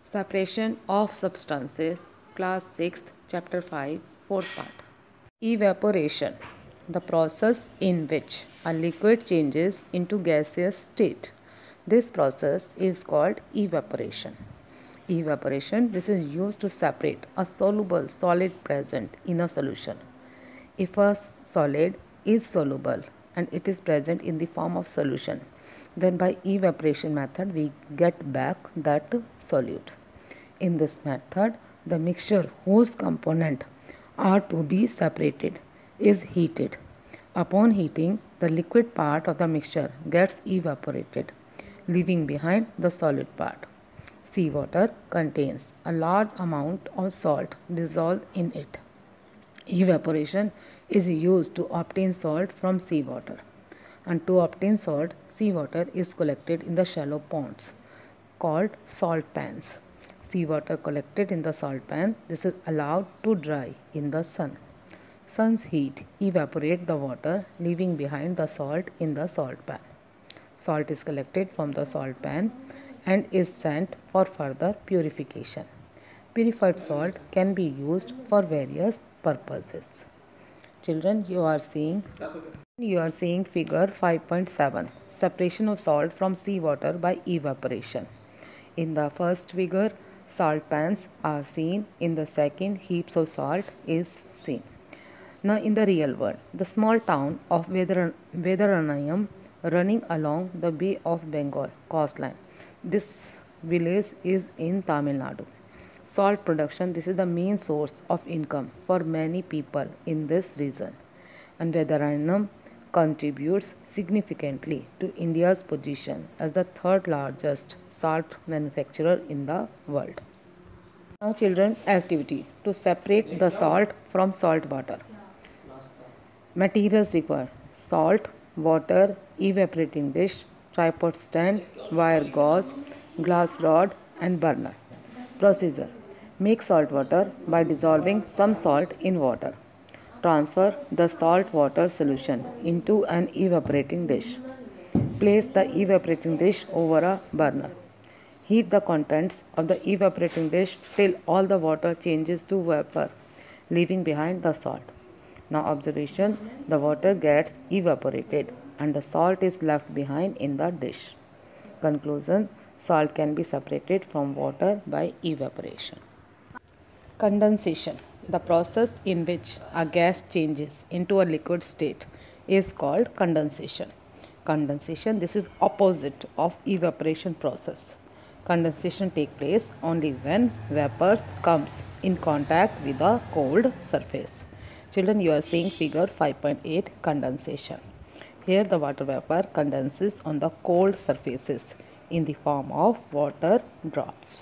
Separation of substances, class 6th, chapter 5, 4th part. Evaporation, the process in which a liquid changes into gaseous state. This process is called evaporation. Evaporation, this is used to separate a soluble solid present in a solution. If a solid is soluble and it is present in the form of solution, then by evaporation method we get back that solute. In this method, the mixture whose components are to be separated is heated. Upon heating, the liquid part of the mixture gets evaporated, leaving behind the solid part. Seawater contains a large amount of salt dissolved in it. Evaporation is used to obtain salt from seawater. And to obtain salt, seawater is collected in the shallow ponds called salt pans. Seawater collected in the salt pan, this is allowed to dry in the sun. Sun's heat evaporates the water, leaving behind the salt in the salt pan. Salt is collected from the salt pan and is sent for further purification. Purified salt can be used for various purposes. Children, you are seeing figure 5.7, separation of salt from seawater by evaporation. In the first figure, salt pans are seen. In the second, heaps of salt is seen. Now in the real world, the small town of Vedaranayam running along the Bay of Bengal coastline. This village is in Tamil Nadu. Salt production, this is the main source of income for many people in this region. And Vedaranayam contributes significantly to India's position as the third largest salt manufacturer in the world. Now children, activity to separate the salt from salt water. Materials required: salt, water, evaporating dish, tripod stand, wire gauze, glass rod and burner. Procedure: make salt water by dissolving some salt in water. Transfer the salt water solution into an evaporating dish. Place the evaporating dish over a burner. Heat the contents of the evaporating dish till all the water changes to vapor, leaving behind the salt. Now observation, the water gets evaporated and the salt is left behind in the dish. Conclusion, salt can be separated from water by evaporation. Condensation, the process in which a gas changes into a liquid state, is called condensation. Condensation, this is opposite of evaporation process. Condensation takes place only when vapors comes in contact with a cold surface. Children, you are seeing figure 5.8, condensation. Here the water vapor condenses on the cold surfaces in the form of water drops.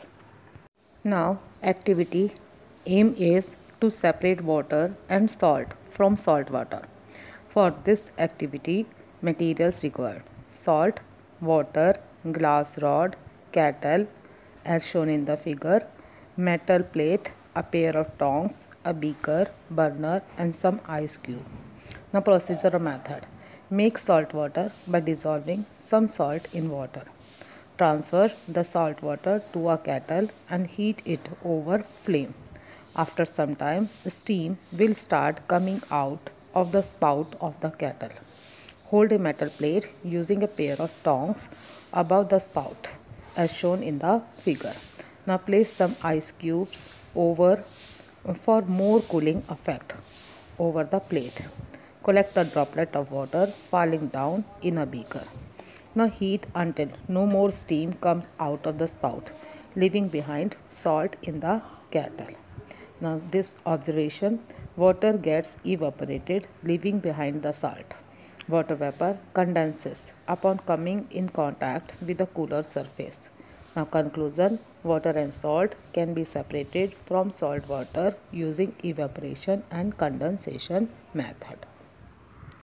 Now activity aim is to separate water and salt from salt water. For this activity, materials required: salt, water, glass rod, kettle as shown in the figure, metal plate, a pair of tongs, a beaker, burner and some ice cube. Now procedure or method: make salt water by dissolving some salt in water. Transfer the salt water to a kettle and heat it over flame. After some time, steam will start coming out of the spout of the kettle. Hold a metal plate using a pair of tongs above the spout as shown in the figure. Now place some ice cubes over for more cooling effect over the plate. Collect the droplet of water falling down in a beaker. Now heat until no more steam comes out of the spout, leaving behind salt in the kettle. Now this observation, water gets evaporated, leaving behind the salt. Water vapor condenses upon coming in contact with the cooler surface. Now conclusion, water and salt can be separated from salt water using evaporation and condensation method.